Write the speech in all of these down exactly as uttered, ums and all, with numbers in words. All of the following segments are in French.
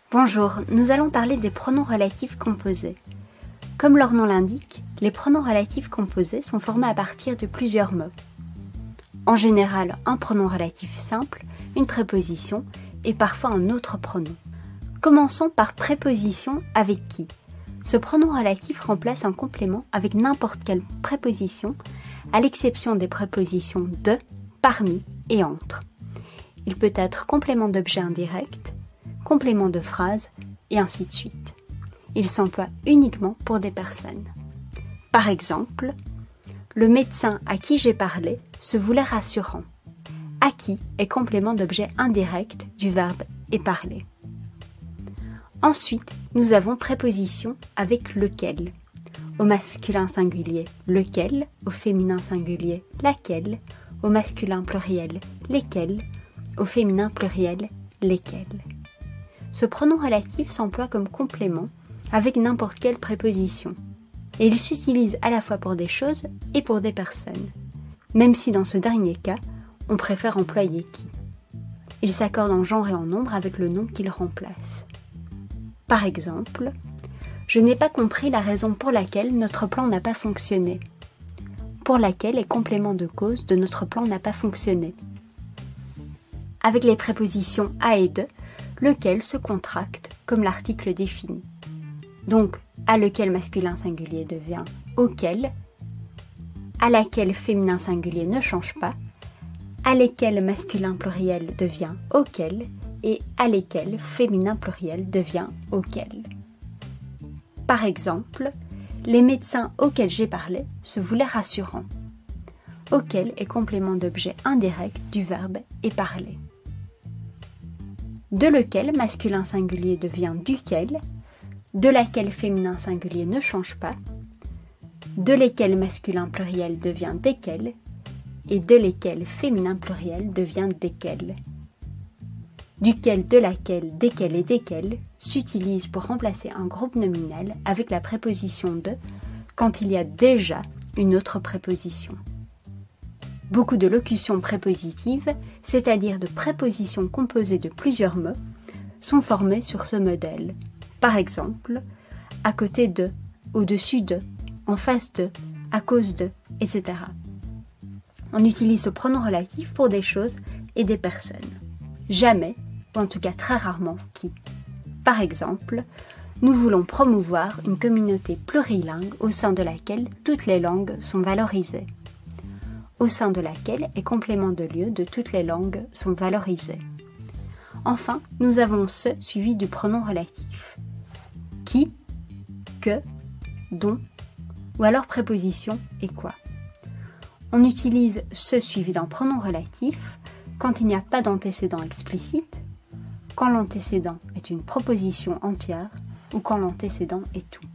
Bonjour, nous allons parler des pronoms relatifs composés. Comme leur nom l'indique, les pronoms relatifs composés sont formés à partir de plusieurs mots. En général, un pronom relatif simple, une préposition et parfois un autre pronom. Commençons par préposition avec qui. Ce pronom relatif remplace un complément avec n'importe quelle préposition, à l'exception des prépositions de, parmi et entre. Il peut être complément d'objet indirect, complément de phrase, et ainsi de suite. Il s'emploie uniquement pour des personnes. Par exemple, le médecin à qui j'ai parlé se voulait rassurant. À qui est complément d'objet indirect du verbe est parler. Ensuite, nous avons préposition avec lequel. Au masculin singulier, lequel, au féminin singulier, laquelle, au masculin pluriel, lesquels, au féminin pluriel, lesquels. Ce pronom relatif s'emploie comme complément avec n'importe quelle préposition. Et il s'utilise à la fois pour des choses et pour des personnes. Même si dans ce dernier cas, on préfère employer qui. Il s'accorde en genre et en nombre avec le nom qu'il remplace. Par exemple, je n'ai pas compris la raison pour laquelle notre plan n'a pas fonctionné. Pour laquelle est complément de cause de notre plan n'a pas fonctionné. Avec les prépositions à et de, lequel se contracte comme l'article définit. Donc, à lequel masculin singulier devient auquel, à laquelle féminin singulier ne change pas, à lesquels masculin pluriel devient auquel, et à lesquels féminin pluriel devient auquel. Par exemple, les médecins auxquels j'ai parlé se voulaient rassurants. Auquel est complément d'objet indirect du verbe est parler. De lequel masculin singulier devient duquel, de laquelle féminin singulier ne change pas, de lesquels masculin pluriel devient desquels, et de lesquels féminin pluriel devient desquels. Duquel, de laquelle, desquels et desquels s'utilisent pour remplacer un groupe nominal avec la préposition de quand il y a déjà une autre préposition. Beaucoup de locutions prépositives, c'est-à-dire de prépositions composées de plusieurs mots, sont formées sur ce modèle. Par exemple, à côté de, au-dessus de, en face de, à cause de, et cetera. On utilise ce pronom relatif pour des choses et des personnes. Jamais, ou en tout cas très rarement, qui. Par exemple, nous voulons promouvoir une communauté plurilingue au sein de laquelle toutes les langues sont valorisées. Au sein de laquelle est complément de lieu de toutes les langues sont valorisées. Enfin, nous avons ce suivi du pronom relatif. Qui, que, dont, ou alors préposition et quoi. On utilise ce suivi d'un pronom relatif quand il n'y a pas d'antécédent explicite, quand l'antécédent est une proposition entière ou quand l'antécédent est tout.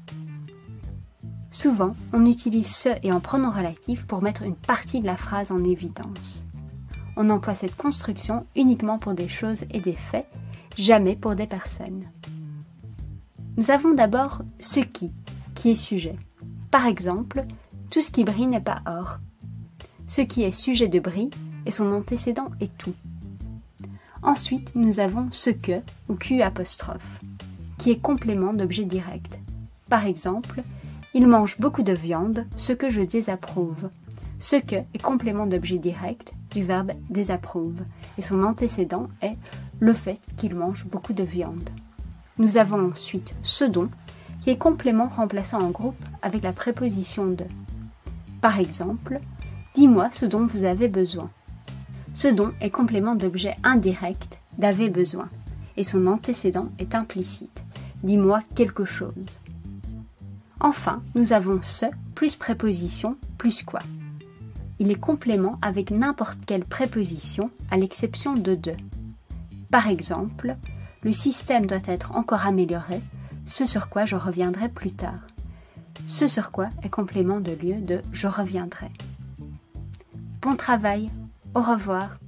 Souvent, on utilise ce et un pronom relatif pour mettre une partie de la phrase en évidence. On emploie cette construction uniquement pour des choses et des faits, jamais pour des personnes. Nous avons d'abord ce qui, qui est sujet. Par exemple, tout ce qui brille n'est pas or. Ce qui est sujet de brille et son antécédent est tout. Ensuite, nous avons ce que, ou Q apostrophe, qui est complément d'objet direct. Par exemple, il mange beaucoup de viande, ce que je désapprouve. Ce que est complément d'objet direct du verbe désapprouve, et son antécédent est le fait qu'il mange beaucoup de viande. Nous avons ensuite ce dont, qui est complément remplaçant un groupe avec la préposition de. Par exemple, dis-moi ce dont vous avez besoin. Ce dont est complément d'objet indirect d'avez besoin, et son antécédent est implicite. Dis-moi quelque chose. Enfin, nous avons ce plus préposition plus quoi. Il est complément avec n'importe quelle préposition à l'exception de de. Par exemple, le système doit être encore amélioré, ce sur quoi je reviendrai plus tard. Ce sur quoi est complément de lieu de je reviendrai. Bon travail, au revoir.